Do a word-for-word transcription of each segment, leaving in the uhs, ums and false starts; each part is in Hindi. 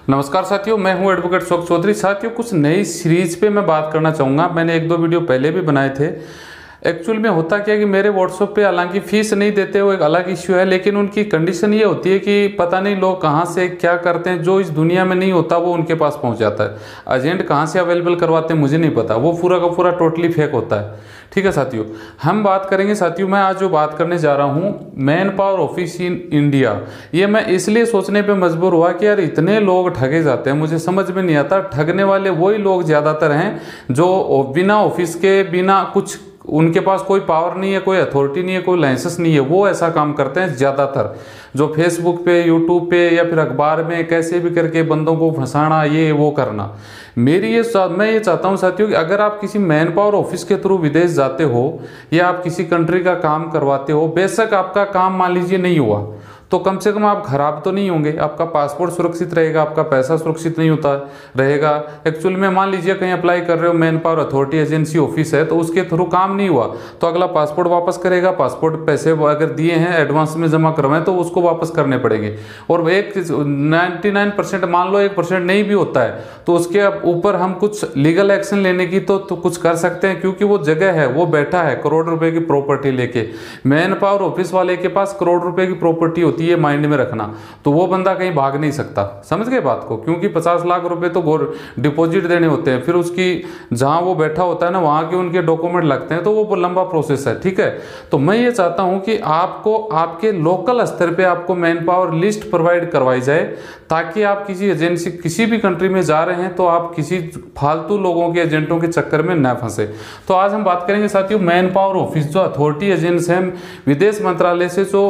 नमस्कार साथियों, मैं हूं एडवोकेट अशोक चौधरी। साथियों, कुछ नई सीरीज पे मैं बात करना चाहूँगा। मैंने एक दो वीडियो पहले भी बनाए थे। एक्चुअल में होता क्या है कि मेरे व्हाट्सएप पे हालांकि फीस नहीं देते, वो एक अलग इश्यू है, लेकिन उनकी कंडीशन ये होती है कि पता नहीं लोग कहाँ से क्या करते हैं, जो इस दुनिया में नहीं होता वो उनके पास पहुँच जाता है। एजेंट कहाँ से अवेलेबल करवाते हैं मुझे नहीं पता, वो पूरा का पूरा टोटली फेक होता है। ठीक है साथियों, हम बात करेंगे। साथियों, मैं आज जो बात करने जा रहा हूँ man power office in India, ये मैं इसलिए सोचने पे मजबूर हुआ कि यार इतने लोग ठगे जाते हैं, मुझे समझ में नहीं आता। ठगने वाले वही लोग ज़्यादातर हैं जो बिना ऑफिस के, बिना कुछ, उनके पास कोई पावर नहीं है, कोई अथॉरिटी नहीं है, कोई लाइसेंस नहीं है, वो ऐसा काम करते हैं ज़्यादातर। जो फेसबुक पे, यूट्यूब पे या फिर अखबार में कैसे भी करके बंदों को फंसाना, ये वो करना। मेरी ये मैं ये चाहता हूँ साथियों कि अगर आप किसी मैन पावर ऑफिस के थ्रू विदेश जाते हो या आप किसी कंट्री का काम करवाते हो, बेशक आपका काम मान लीजिए नहीं हुआ तो कम से कम आप खराब तो नहीं होंगे, आपका पासपोर्ट सुरक्षित रहेगा, आपका पैसा सुरक्षित नहीं होता रहेगा। एक्चुअल में मान लीजिए कहीं अप्लाई कर रहे हो, man power authority agency office है, तो उसके थ्रू काम नहीं हुआ तो अगला पासपोर्ट वापस करेगा। पासपोर्ट पैसे अगर दिए हैं एडवांस में जमा करवाएं तो उसको वापस करने पड़ेंगे। और एक नाइन्टी नाइन परसेंट मान लो एक परसेंट नहीं भी होता है तो उसके ऊपर हम कुछ लीगल एक्शन लेने की तो, तो कुछ कर सकते हैं, क्योंकि वो जगह है, वो बैठा है करोड़ रुपए की प्रॉपर्टी लेके। मैन पावर ऑफिस वाले के पास करोड़ रुपए की प्रॉपर्टी होती है, ये माइंड में रखना। तो वो बंदा कहीं भाग नहीं सकता, समझ गए बात को, क्योंकि पचास लाख रुपए तो डिपॉजिट देने होते हैं, फिर उसकी जहां वो बैठा होता है ना वहां के उनके डॉक्यूमेंट लगते हैं, तो वो लंबा प्रोसेस है। ठीक है, तो मैं ये चाहता हूं कि आपको आपके लोकल स्तर पे आपको मैन पावर लिस्ट प्रोवाइड करवाई जाए, ताकि आप किसी एजेंसी, किसी भी कंट्री में जा रहे हैं तो आप किसी फालतू लोगों के एजेंटों के चक्कर में न फंसे। तो आज हम बात करेंगे साथियों मैन पावर ऑफिस, जो अथॉरिटी एजेंट्स हैं विदेश मंत्रालय से जो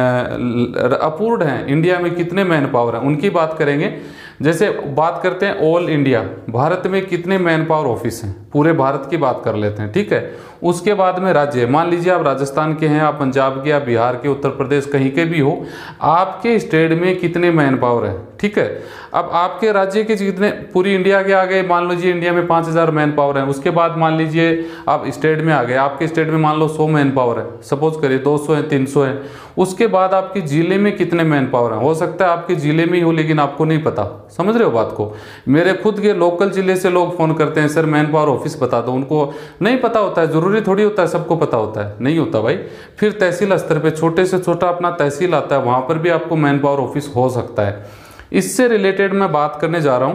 अप्रूव्ड हैं, इंडिया में कितने मैन पावर हैं उनकी बात करेंगे। जैसे बात करते हैं ऑल इंडिया, भारत में कितने मैन पावर ऑफिस हैं, पूरे भारत की बात कर लेते हैं। ठीक है, उसके बाद में राज्य, मान लीजिए आप राजस्थान के हैं, आप पंजाब के, आप बिहार के, उत्तर प्रदेश, कहीं के भी हो, आपके स्टेट में कितने मैन पावर है। ठीक है, अब आपके राज्य के जितने, पूरी इंडिया के आ गए, मान लीजिए इंडिया में पाँच हज़ार मैन पावर है। उसके बाद मान लीजिए आप स्टेट में आ गए, आपके स्टेट में मान लो सौ मैन पावर है, सपोज करिए दो सौ है, तीन सौ है। उसके बाद आपके जिले में कितने मैन पावर है, हो सकता है आपके जिले में ही हो लेकिन आपको नहीं पता, समझ रहे हो बात को। मेरे खुद के लोकल जिले से लोग फोन करते हैं, सर मैन पावर ऑफिस बता दो, उनको नहीं पता होता है। जरूरी थोड़ी होता है सबको पता होता है, नहीं होता भाई। फिर तहसील स्तर पे छोटे से छोटा अपना तहसील आता है, वहां पर भी आपको मैन पावर ऑफिस हो सकता है। इससे रिलेटेड मैं बात करने जा रहा हूं।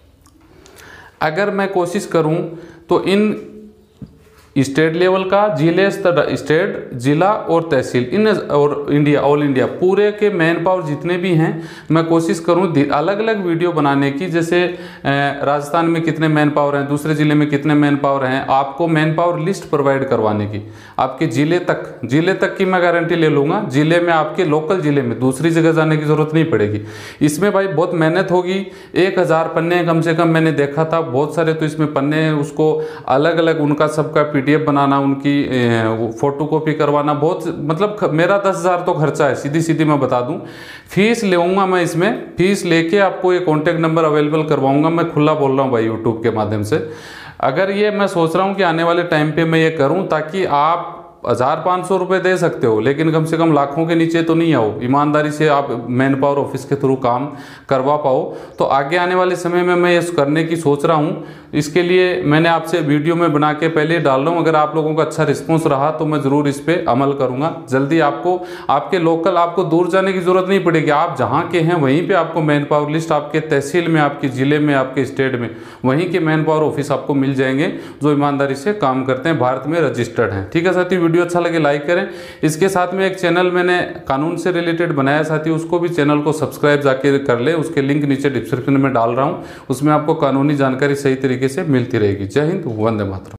अगर मैं कोशिश करूं तो इन स्टेट लेवल का, जिले स्तर, स्टेट, जिला और तहसील, इन और इंडिया, ऑल इंडिया पूरे के मैन पावर जितने भी हैं, मैं कोशिश करूं अलग अलग वीडियो बनाने की। जैसे राजस्थान में कितने मैन पावर हैं, दूसरे जिले में कितने मैन पावर हैं, आपको मैन पावर लिस्ट प्रोवाइड करवाने की, आपके जिले तक, जिले तक की मैं गारंटी ले लूँगा। जिले में, आपके लोकल जिले में, दूसरी जगह जाने की जरूरत नहीं पड़ेगी। इसमें भाई बहुत मेहनत होगी, एक हज़ार पन्ने कम से कम मैंने देखा था, बहुत सारे तो इसमें पन्ने हैं, उसको अलग अलग उनका सबका पीडीएफ बनाना, उनकी फोटो कॉपी करवाना, बहुत मतलब मेरा दस हजार तो खर्चा है, सीधी सीधी मैं बता दूं। फीस लेऊंगा मैं, इसमें फीस लेके आपको ये कॉन्टेक्ट नंबर अवेलेबल करवाऊंगा। मैं खुला बोल रहा हूं भाई यूट्यूब के माध्यम से। अगर ये मैं सोच रहा हूं कि आने वाले टाइम पे मैं ये करूं, ताकि आप हजार पाँच सौ रुपये दे सकते हो लेकिन कम से कम लाखों के नीचे तो नहीं आओ, ईमानदारी से आप मैन पावर ऑफिस के थ्रू काम करवा पाओ। तो आगे आने वाले समय में मैं ये करने की सोच रहा हूँ। इसके लिए मैंने आपसे वीडियो में बना के पहले डाल रहा हूँ। अगर आप लोगों का अच्छा रिस्पॉन्स रहा तो मैं ज़रूर इस पर अमल करूँगा जल्दी। आपको आपके लोकल, आपको दूर जाने की ज़रूरत नहीं पड़ेगी, आप जहाँ के हैं वहीं पर आपको मैन पावर लिस्ट आपके तहसील में, आपके ज़िले में, आपके स्टेट में, वहीं के मैन पावर ऑफिस आपको मिल जाएंगे जो ईमानदारी से काम करते हैं, भारत में रजिस्टर्ड हैं। ठीक है साथियों, वीडियो अच्छा लगे लाइक करें। इसके साथ में एक चैनल मैंने कानून से रिलेटेड बनाया साथियों, उसको भी चैनल को सब्सक्राइब जाके कर ले, उसके लिंक नीचे डिस्क्रिप्शन में डाल रहा हूं, उसमें आपको कानूनी जानकारी सही तरीके से मिलती रहेगी। जय हिंद, वंदे मातरम।